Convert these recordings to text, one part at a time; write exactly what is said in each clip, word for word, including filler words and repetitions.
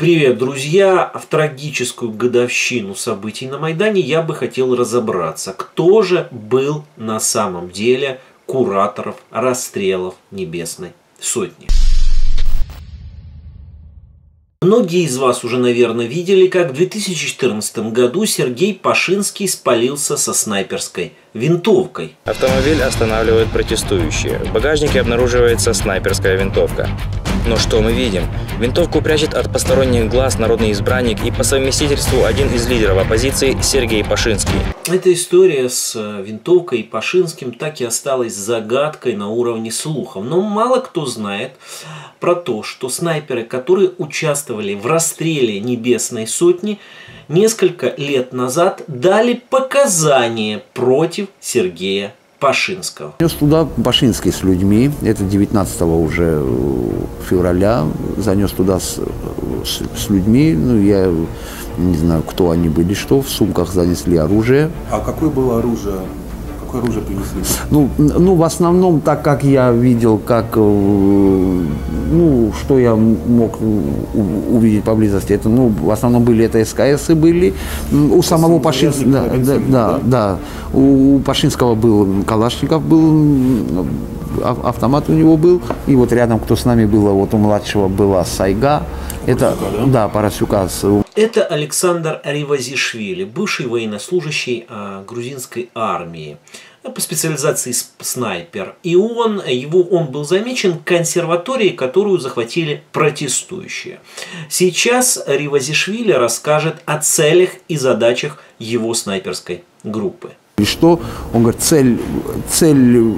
Привет, друзья! В трагическую годовщину событий на Майдане я бы хотел разобраться, кто же был на самом деле куратором расстрелов Небесной Сотни. Многие из вас уже, наверное, видели, как в две тысячи четырнадцатом году Сергей Пашинский спалился со снайперской винтовкой. Автомобиль останавливают протестующие. В багажнике обнаруживается снайперская винтовка. Но что мы видим? Винтовку прячет от посторонних глаз народный избранник и по совместительству один из лидеров оппозиции Сергей Пашинский. Эта история с винтовкой и Пашинским так и осталась загадкой на уровне слухов. Но мало кто знает про то, что снайперы, которые участвовали в расстреле Небесной Сотни, несколько лет назад дали показания против Сергея Пашинского. Занес туда Пашинский с людьми, это девятнадцатого уже февраля, занес туда с, с, с людьми, ну я не знаю, кто они были, что, в сумках занесли оружие. А какое было оружие? Какое оружие принесли? Ну, ну, в основном, так как я видел, как, ну, что я мог увидеть поблизости, это, ну, в основном были это СКСы были, у самого Пашинского, да, да, да, да, у Пашинского был Калашников, был, автомат у него был, и вот рядом, кто с нами было, вот у младшего была Сайга, это, да? да, Парасюка. Это Александр Ревазишвили, бывший военнослужащий а, грузинской армии, по специализации снайпер. И он, его, он был замечен в консерватории, которую захватили протестующие. Сейчас Ревазишвили расскажет о целях и задачах его снайперской группы. И что? Он говорит, цель, цель,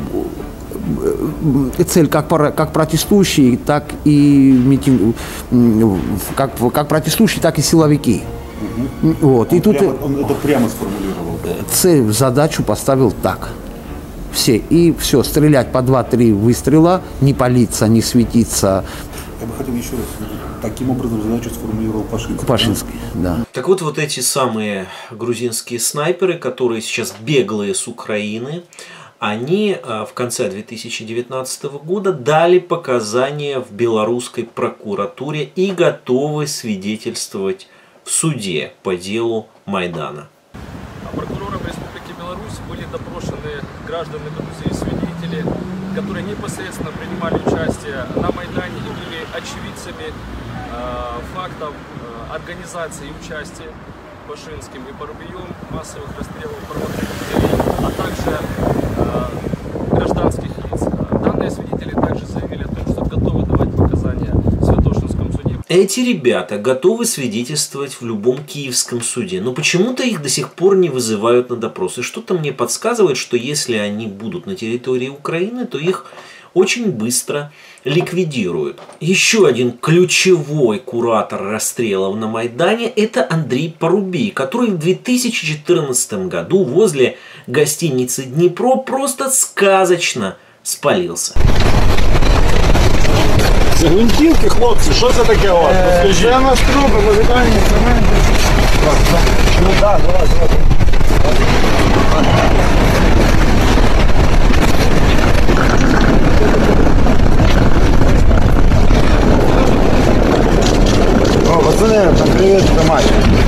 цель как, как протестующие, так и митинг, как, как протестующие, так и силовики. Угу. Вот. Он, и тут прямо, он это прямо сформулировал. Цель, задачу поставил так. Все. И все, стрелять по два-три выстрела, не палиться, не светиться. Я бы хотел еще раз, таким образом задачу сформулировал Пашинский. Пашинский, да? да. Так вот, вот эти самые грузинские снайперы, которые сейчас беглые с Украины, они в конце две тысячи девятнадцатого года дали показания в белорусской прокуратуре и готовы свидетельствовать в суде по делу Майдана. Прокурором Республики Беларусь были допрошены граждане Грузии, свидетели, которые непосредственно принимали участие на Майдане и были очевидцами э, фактов э, организации и участия Пашинским и Парубием массовых расстрелов правоохранителей, а также э, гражданских лиц. Данные свидетели также заявили о том, что готовы давать показания в Святошинском суде. Эти ребята готовы свидетельствовать в любом киевском суде, но почему-то их до сих пор не вызывают на допрос. И что-то мне подсказывает, что если они будут на территории Украины, то их очень быстро ликвидируют. Еще один ключевой куратор расстрелов на Майдане – это Андрей Парубий, который в две тысячи четырнадцатом году возле гостиницы «Днепро» просто сказочно спалился. Гвинтівки, хлопці, що це таке у вас? Розкажіть. Це наш труби, музикальні інструменти. Ну так, давай, давай. О, пацани, там привіт, тримай.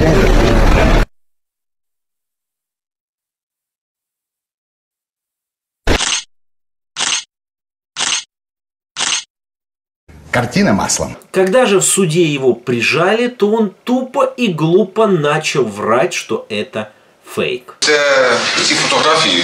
Картина маслом. Когда же в суде его прижали, то он тупо и глупо начал врать, что это фейк. Це ці фотографії.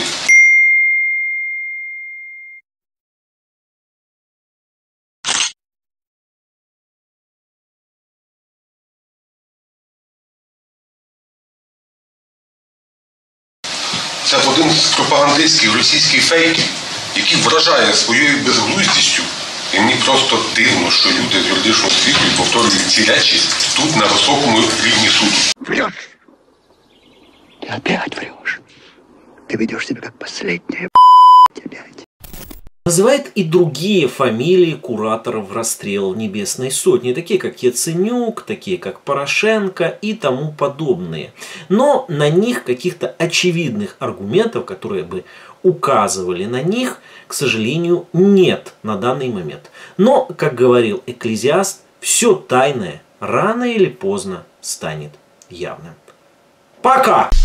Це один з пропагандистських російських фейків, який вражає своєю безглуздістю. І мені просто дивно, що люди з юридичного світу повторюють ці речі тут, на високому рівні суду. Врешь. Ты опять врешь. Ты ведешь себя как последняя опять. Называет и другие фамилии кураторов расстрелов Небесной Сотни, такие как Яценюк, такие как Порошенко и тому подобные. Но на них каких-то очевидных аргументов, которые бы указывали на них, к сожалению, нет на данный момент. Но, как говорил Экклезиаст, все тайное рано или поздно станет явным. Пока!